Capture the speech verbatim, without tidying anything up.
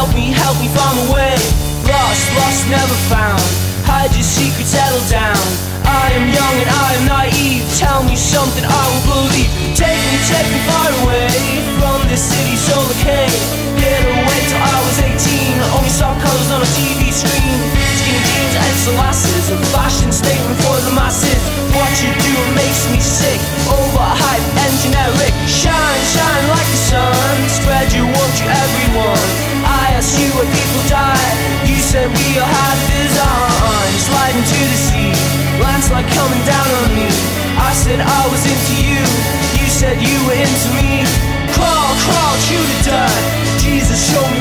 help me, help me find my way. Lost, lost, never found. Hide your secret, settle down. I am young and I am naive. Tell me something I will believe. Take me, take me far away from this city so decayed. Get away till I was eighteen. Only saw colors on a T V screen. Skinny jeans and sunglasses, a fashion statement for the masses. What you do makes me sick. Overhyped and generic. Shine, shine like the sun. Spread your won't you everyone. I asked you where people die. You said we all had design. Slide into the sea. Landslide coming down on me. I said I was into you. You said you were into me. Crawl, crawl through the dirt. Jesus, show me